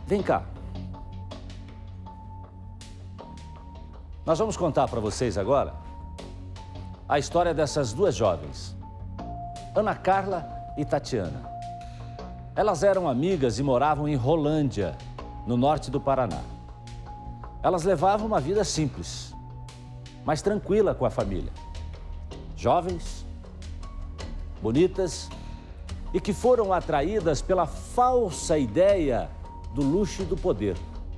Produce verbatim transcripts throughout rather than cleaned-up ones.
Vem cá. Nós vamos contar para vocês agora a história dessas duas jovens, Ana Carla e Tatiana. Elas eram amigas e moravam em Rolândia, no norte do Paraná. Elas levavam uma vida simples, mas tranquila com a família. Jovens, bonitas e que foram atraídas pela falsa ideia do luxo e do poder.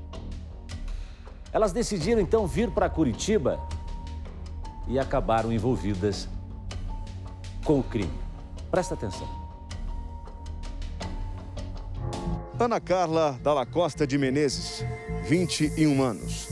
Elas decidiram então vir para Curitiba e acabaram envolvidas com o crime. Presta atenção. Ana Carla Dalla Costa de Menezes, vinte e um anos.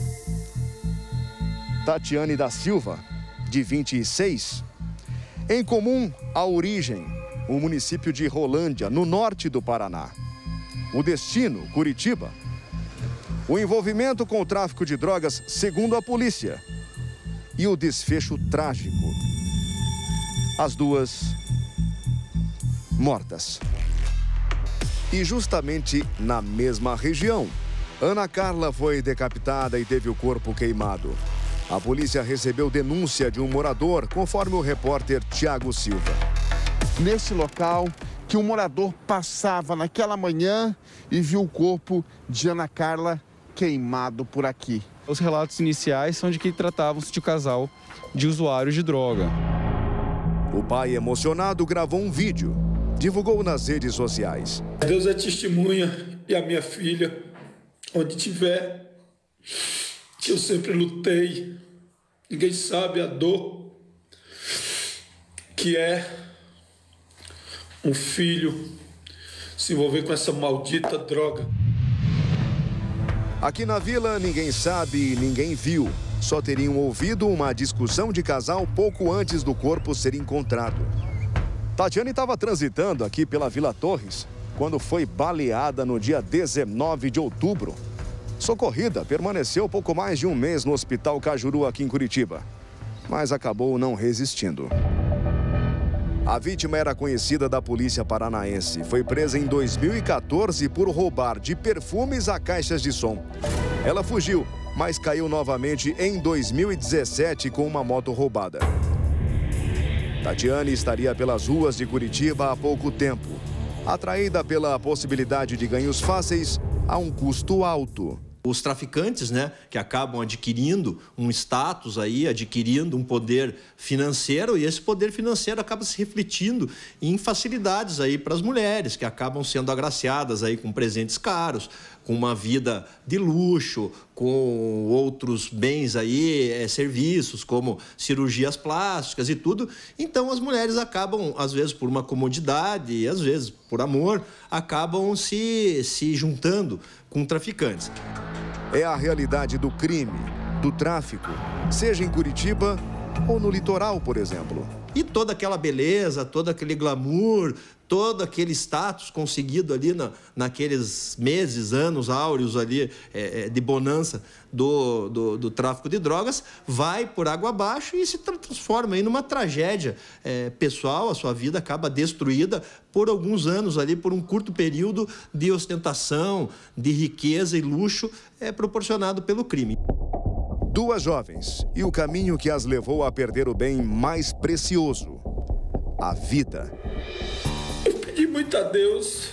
Tatiane da Silva, de vinte e seis. Em comum, a origem, o município de Rolândia, no norte do Paraná. O destino, Curitiba. O envolvimento com o tráfico de drogas, segundo a polícia. E o desfecho trágico. As duas mortas. E justamente na mesma região, Ana Carla foi decapitada e teve o corpo queimado. A polícia recebeu denúncia de um morador, conforme o repórter Tiago Silva. Nesse local que o morador passava naquela manhã e viu o corpo de Ana Carla queimado por aqui. Os relatos iniciais são de que tratavam-se de casal de usuários de droga. O pai, emocionado, gravou um vídeo, divulgou nas redes sociais. Deus é testemunha e a minha filha, onde tiver, que eu sempre lutei. Ninguém sabe a dor que é um filho se envolver com essa maldita droga. Aqui na vila, ninguém sabe e ninguém viu. Só teriam ouvido uma discussão de casal pouco antes do corpo ser encontrado. Tatiane estava transitando aqui pela Vila Torres quando foi baleada no dia dezenove de outubro. Socorrida, permaneceu pouco mais de um mês no Hospital Cajuru, aqui em Curitiba, mas acabou não resistindo. A vítima era conhecida da polícia paranaense. Foi presa em dois mil e quatorze por roubar de perfumes a caixas de som. Ela fugiu, mas caiu novamente em dois mil e dezessete com uma moto roubada. Tatiane estaria pelas ruas de Curitiba há pouco tempo, atraída pela possibilidade de ganhos fáceis a um custo alto. Os traficantes, né, que acabam adquirindo um status aí, adquirindo um poder financeiro, e esse poder financeiro acaba se refletindo em facilidades aí para as mulheres, que acabam sendo agraciadas aí com presentes caros, com uma vida de luxo, com outros bens aí, é, serviços, como cirurgias plásticas e tudo. Então, as mulheres acabam, às vezes por uma comodidade, e às vezes por amor, acabam se, se juntando com traficantes. É a realidade do crime, do tráfico, seja em Curitiba ou no litoral, por exemplo. E toda aquela beleza, todo aquele glamour, todo aquele status conseguido ali na, naqueles meses, anos áureos ali é, de bonança do, do, do tráfico de drogas, vai por água abaixo e se transforma aí numa tragédia é, pessoal. A sua vida acaba destruída por alguns anos ali, por um curto período de ostentação, de riqueza e luxo é, proporcionado pelo crime. Duas jovens e o caminho que as levou a perder o bem mais precioso, a vida. Eu pedi muito a Deus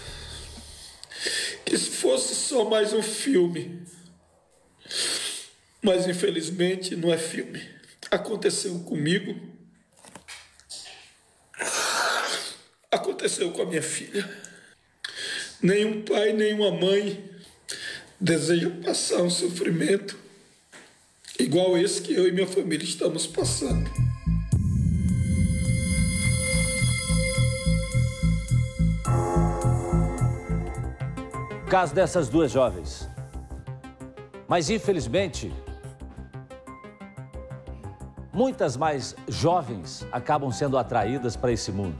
que isso fosse só mais um filme. Mas, infelizmente, não é filme. Aconteceu comigo. Aconteceu com a minha filha. Nenhum pai, nenhuma mãe deseja passar um sofrimento igual esse que eu e minha família estamos passando. O caso dessas duas jovens. Mas, infelizmente, muitas mais jovens acabam sendo atraídas para esse mundo.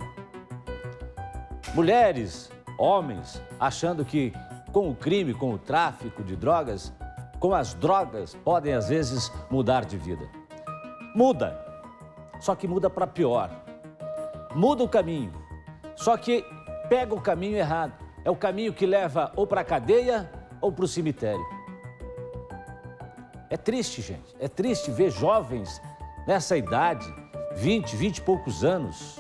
Mulheres, homens, achando que com o crime, com o tráfico de drogas, com as drogas, podem, às vezes, mudar de vida. Muda, só que muda para pior. Muda o caminho, só que pega o caminho errado. É o caminho que leva ou para a cadeia ou para o cemitério. É triste, gente. É triste ver jovens nessa idade, vinte, vinte e poucos anos,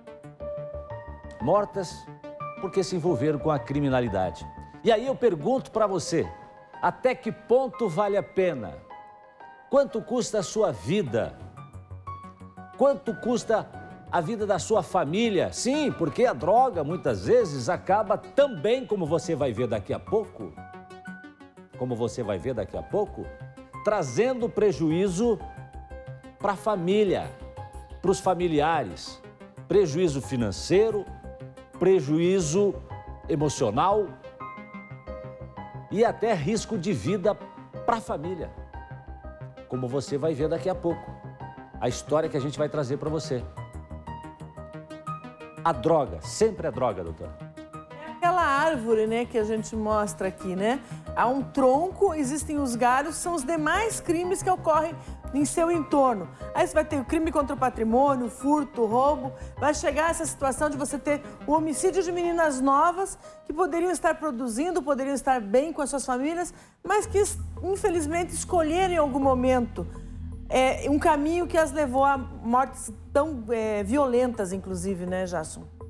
mortas porque se envolveram com a criminalidade. E aí eu pergunto para você, até que ponto vale a pena? Quanto custa a sua vida? Quanto custa a vida da sua família? Sim, porque a droga muitas vezes acaba também, como você vai ver daqui a pouco, como você vai ver daqui a pouco, trazendo prejuízo para a família, para os familiares, prejuízo financeiro, prejuízo emocional e até risco de vida para a família, como você vai ver daqui a pouco, a história que a gente vai trazer para você. A droga, sempre a droga, doutora. É aquela árvore, né, que a gente mostra aqui, né? Há um tronco, existem os galhos, são os demais crimes que ocorrem em seu entorno. Aí você vai ter o crime contra o patrimônio, o furto, o roubo, vai chegar essa situação de você ter o homicídio de meninas novas que poderiam estar produzindo, poderiam estar bem com as suas famílias, mas que, infelizmente, escolheram em algum momento é, um caminho que as levou a mortes tão é, violentas, inclusive, né, Jasson?